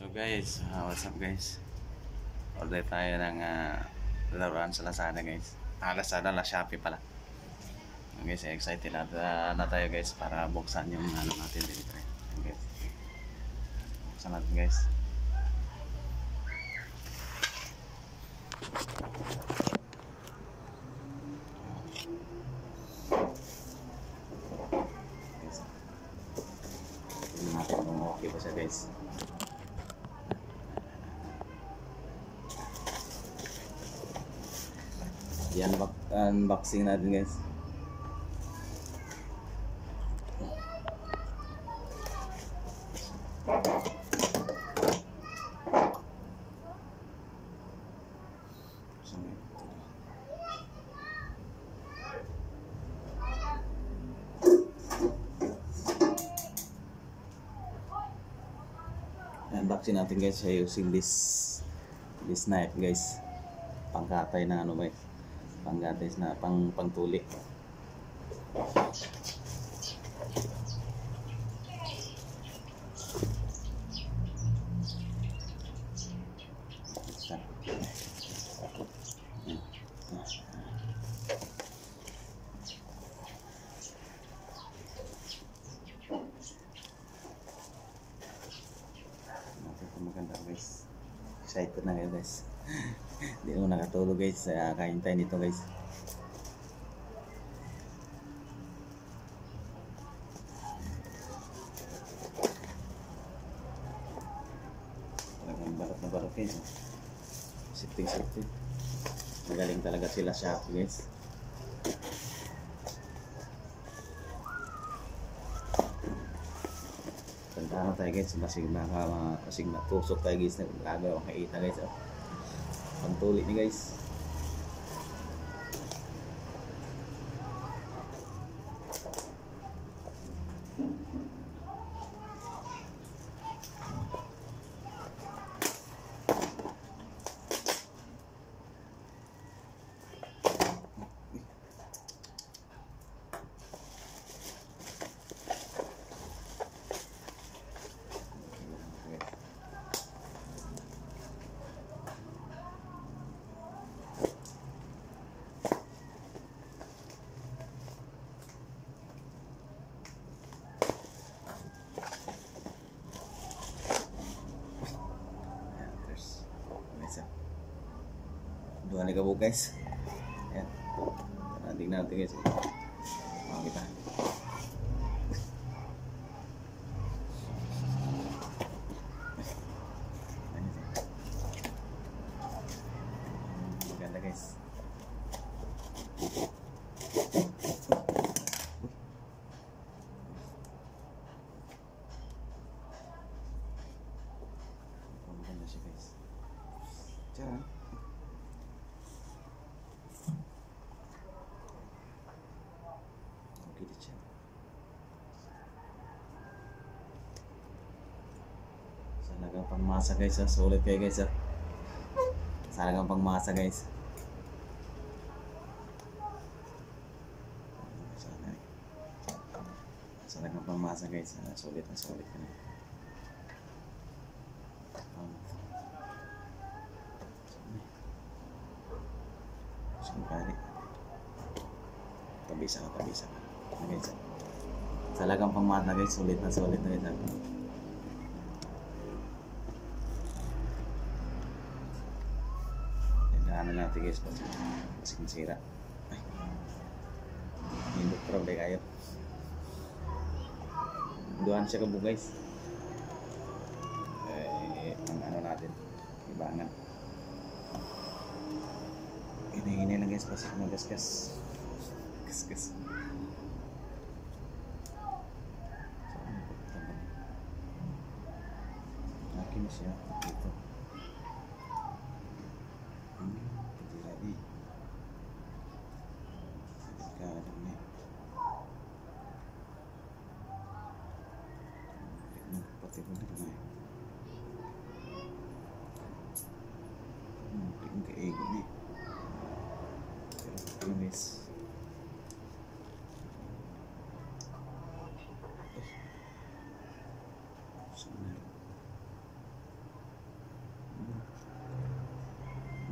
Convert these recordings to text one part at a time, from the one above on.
So guys, what's up guys? Order tayo ng laruan sa Lazada guys. Lazada, Shopee pala. Guys, excited na tayo guys para buksan yung ano natin dito. Guys. Buksan natin guys. Tingnan natin kung okay ba siya guys. Yan, unboxing natin guys. Unboxing natin guys using this knife guys. Pangkatay na ano guys. Panggatis na pangtuli. Maganda guys. Excited na kayo guys. Hindi mo nakatulog guys. Kahintay nito guys. Talagang barot na barot guys. Sifting. Magaling talaga sila Shopee guys. Tandaan tayo guys. Masig matusok tayo guys. Nagagawa ang kaita guys. Pantuli ni guys. Dua na gabog guys. Ayan. Tingnan natin guys. Kita. Maganda guys. Maganda siya guys. Tara. Salagang pangmasa guys, sulit kayo guys. Salagang pangmasa guys. Salagang pangmasa guys, sulit na sulit ka na. Siyempre tabisa ka guys. Salagang pangmasa guys, sulit na guys. Ano natin guys, kasi masira. Hindi problem kayo. Duhan siya kabo guys. Ang ano natin, ibangan. Hini lang guys, kasi magasgas. Gasgas. Akin siya dito. Guys.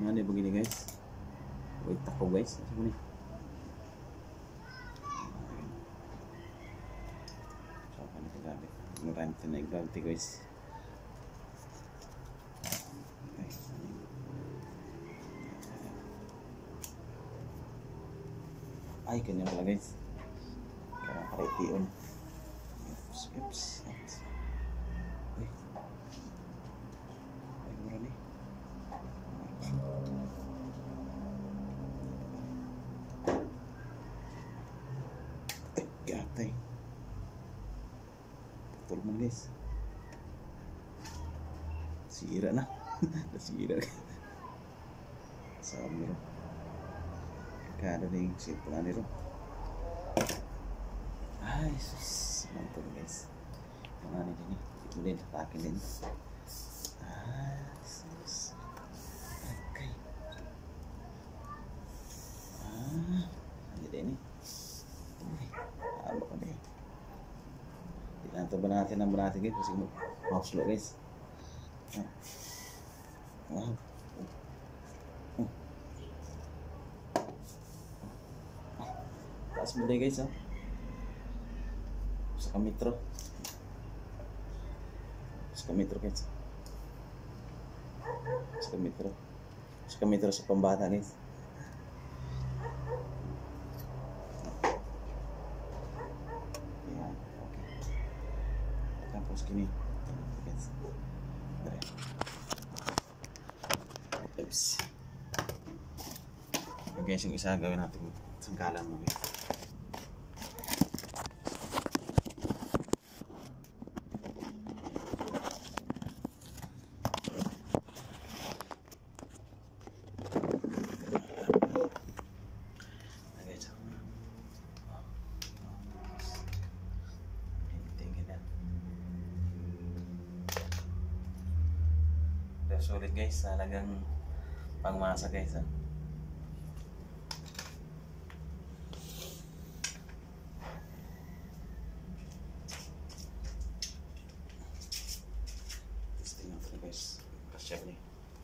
Ano begini guys? Wait ako guys. Ano ni? So ano ito gabi? Marami na igbalti guys. Ay, kanya pala guys. Kaya karitiyon. Oops. Uy. Ay, mura ni. Ay, gatay. Putol mo guys. Sira na. Nasira. Sabi ro. Kada na yung simple na nito. Ay, sus. Mantap guys. Mga ano din eh. Ito din. Takin din. Ah, sus. Okay. Ah, ano din eh. Uy, haba ko din. Tignan ito ba natin ang banati guys. Kasi mouse slow guys. Wow. Taas mo din guys ha. Sa kamitro guys. Sa kamitro sa pambata guys. Ayan, okay. Tapos kini guys. Oops. Okay guys, yung isa gawin natin sangkalan mo guys. Sulit guys, talagang pangmasa guys ha. Testing natin guys, kasya ni.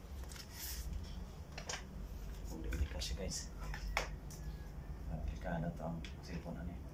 Kung di kasya guys, aplikado to ang cellphone na niya.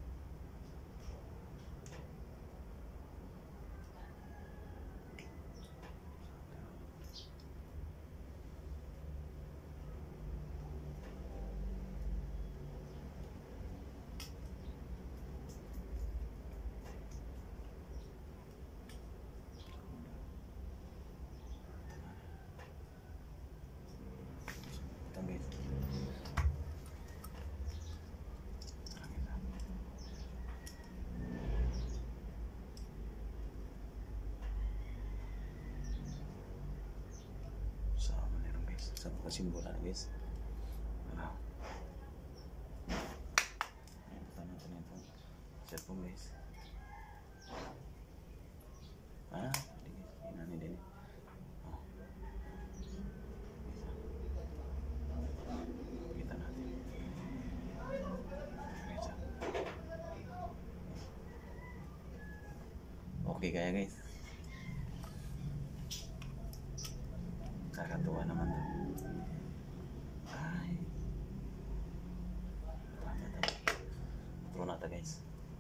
Sa mga simbolo guys. Ano? Ayan, tama natin ito. Cellphone guys. Ah, hindi guys. Inani din. Oh. Kita natin. Okay kaya guys. Kakatuwa naman to. Ay. Turo na ito guys.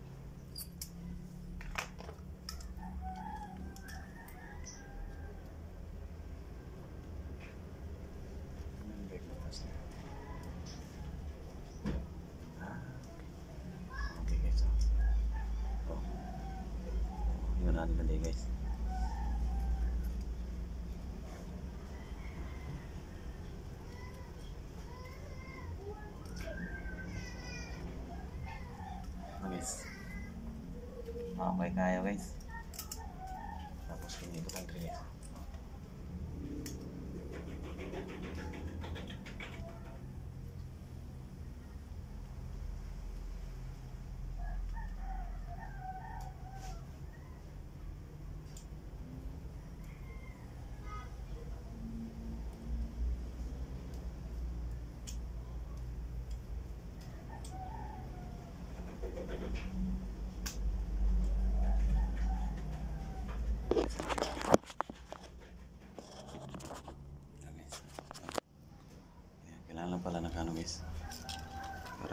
Okay guys. Oh. Yun natin na guys. Guys, okay kaya guys. Tapos pinito kang guys.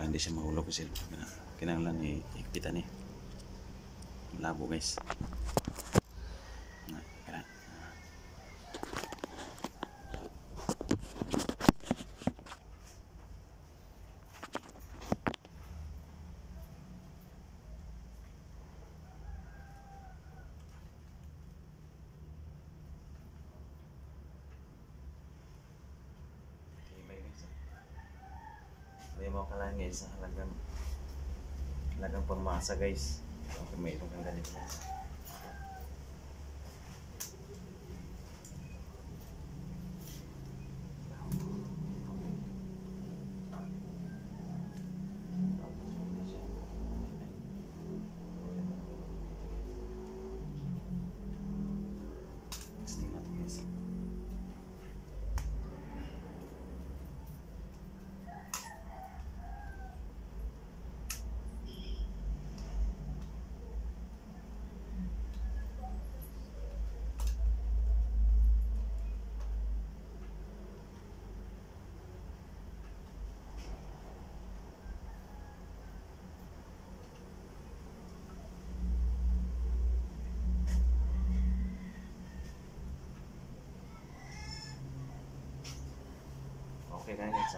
hindi siya mahulog kasi kinanglan iikpitan labo guys. Kaya hindi mo kalaan guys, halagang pangmasa guys. Okay, mayroon kang ganito guys. Okay na guys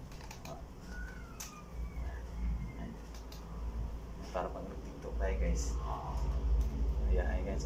para pang TikTok tayo guys. Ayan guys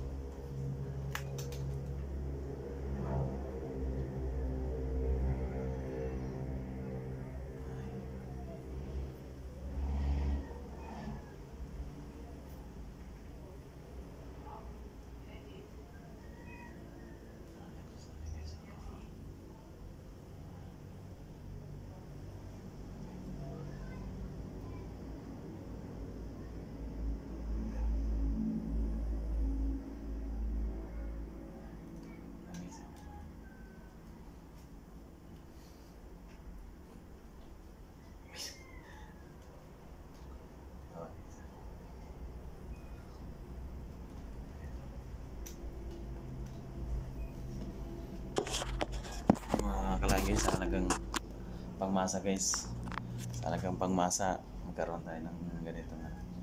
kalagi sa halagang pangmasa guys. Sa halagang pangmasa magkaroon tayo ng ganitong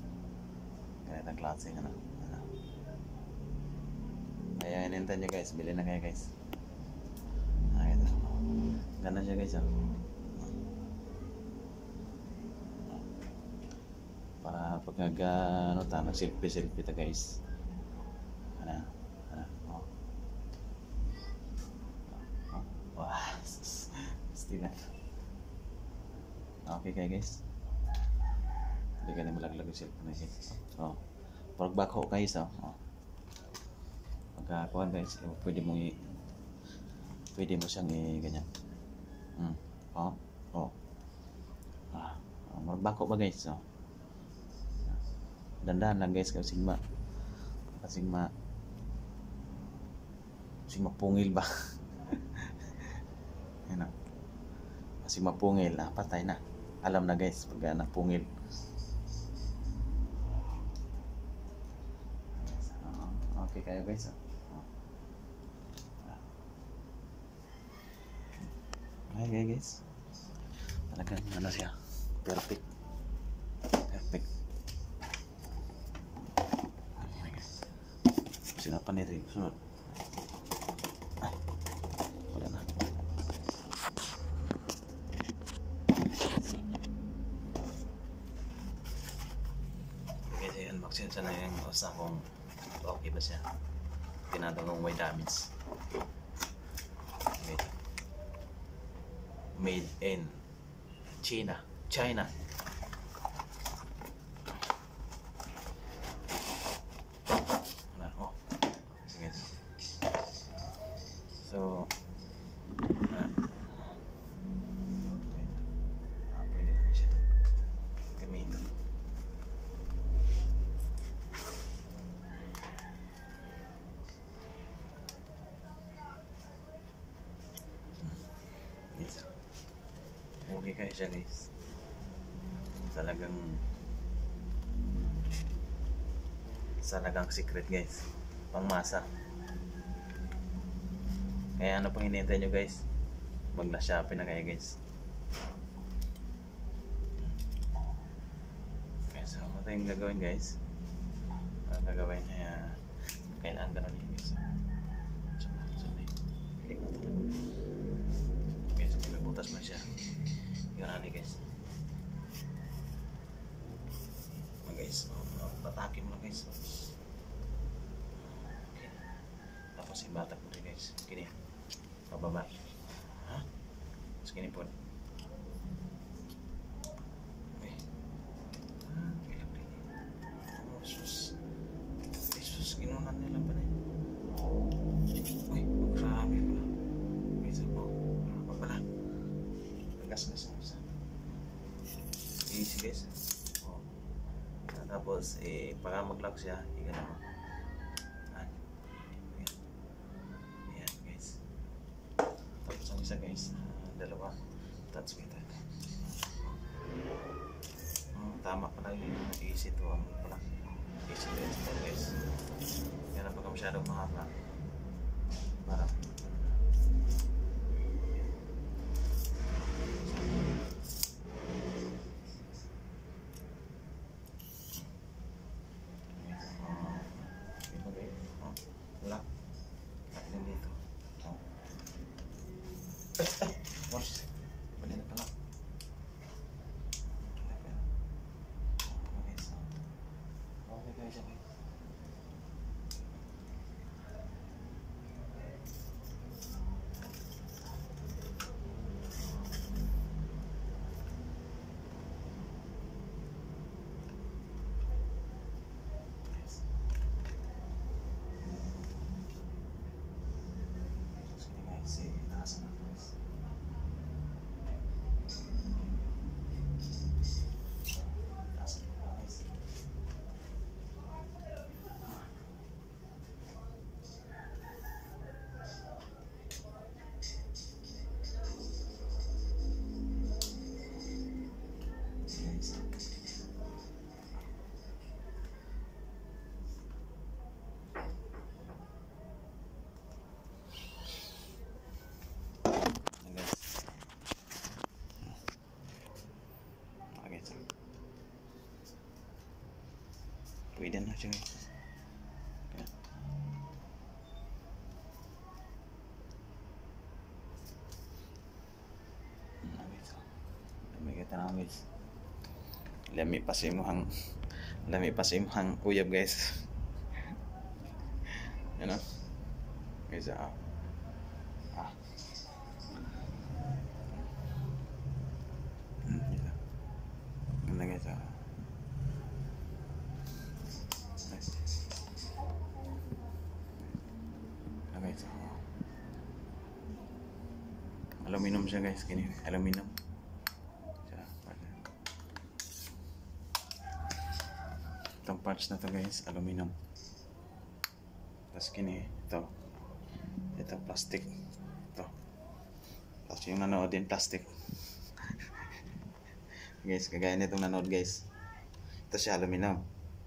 klase kaya inintay nyo guys, bili na kayo guys. Ito ganda siya guys para pag nag-selfie ta guys. Okay kayo guys, hindi ka na malaglag yung cellphone na guys. Pag backhoe guys pagkakuhan guys, pwede mo siyang ganyan. Backhoe ba guys dandahan lang guys kasi mapungil ba. Kasi mapungil patay na. Alam na guys pag napungil. Okay kayo guys okay guys, talagang siya perfect. Sinapan nito yung sunod. Wala na. Unboxing siya na yung usa kung okay ba siya. Tinatanong may damage. Made in China. So pwede na siya gamitin. Okay kayo siya guys, talagang secret guys, pangmasa. Kaya ano pang hinihintay nyo guys, magla-shopping na kayo guys. Ano tayong gagawin guys? Ang gagawin ay kailangan ganun yun guys. Sorry. Guys, may butas mo siya. Yun na guys. Guys, patakin mo guys. Okay. Tapos ibatak mo rin guys. Gini. Pababa. Ha? Tapos gini po. Okay. Ilang rin. Oh, sus. Jesus, ginunan nila pa rin. Uy, grabe pala. Guys, ako. Apa pala. Gas-gas mo sa. Easy guys. Tapos, para mag-lock siya, igana mo. Ayan, guys. Tapos ang isa guys, dalawa. Touch with that. Tama pala yung easy to. Pala. Easy to install guys. Yan ang pagka masyadong mahaba. Para. Bos, boleh na pala. Okay guys, okay. Pwede na siya guys. Lami kita na guys. Lami pa si muhang uyab guys. Ano? Guys, ganda guys, guys, aluminum siya guys, kini aluminum siya. Itong parts na to guys, aluminum. Tapos kini ito plastic ito. Tapos yung nanood din plastic. Guys, kagaya nitong nanood guys, ito siya aluminum.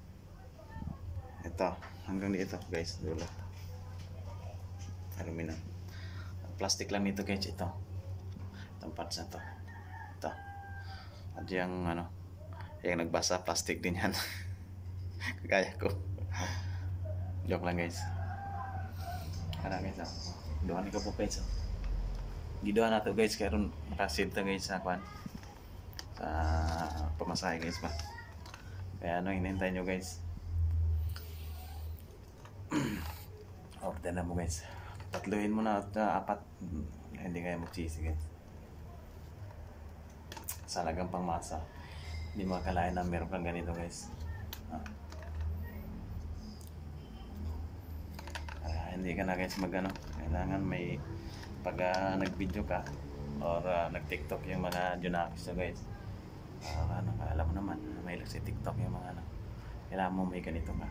Ito hanggang dito guys, dulo aluminum. Plastic lang nito guys, ito. Itong parts na to. Ito. At yung yung nagbasa, plastic din yan. Kagaya ko. Joke lang guys. Ano guys, doon ko po guys. Gidoan na to guys, kaya ron makasid to guys sa kwan. Sa pamasahe guys ba. Kaya hinihintay nyo guys. Order na mo guys. Tatluhin mo na at apat. Hindi kaya mag-cheesy guys. Salagang pangmasa. Hindi makakalain na meron kang ganito guys. Hindi ka na guys kailangan may pag nag-video ka or nag-tiktok yung mga junakis guys. Alam mo naman, may sa tiktok yung mga kailangan mo may ganito ka.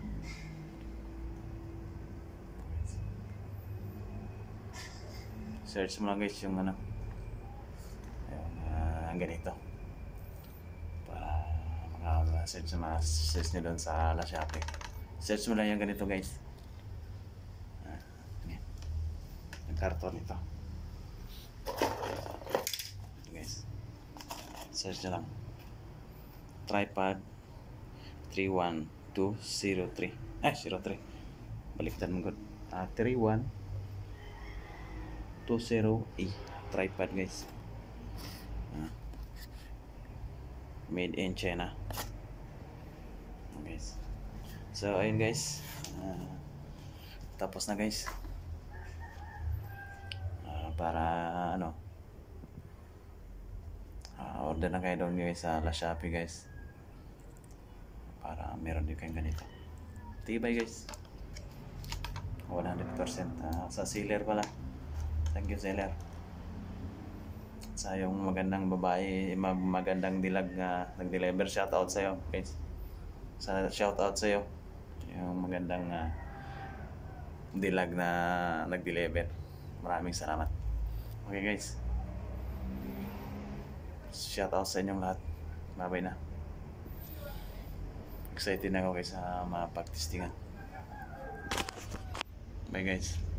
Search mo lang guys yung ang ganito. Para search nyo doon sa Shopee. Search mo lang yung ganito guys. Yung karton ito. Guys. Search nyo lang. Tripod 31203. 03. Baliktad mo good. 31220E. Tripod guys. Made in China. Guys. So ayun guys. Tapos na guys. Para ano, order na kayo doon guys sa La Shopee guys, para meron din kayong ganito. Tibay guys, 100%. Sa seller pala, thank you seller. Sa yung magandang babae, magandang dilag na nag-deliver, shoutout sa'yo guys. Shoutout sa'yo yung magandang dilag na nag-deliver. Maraming salamat. Okay guys, shoutout sa inyong lahat. Bye-bye na. Excited na ako guys sa mga pag-testingan. Bye guys.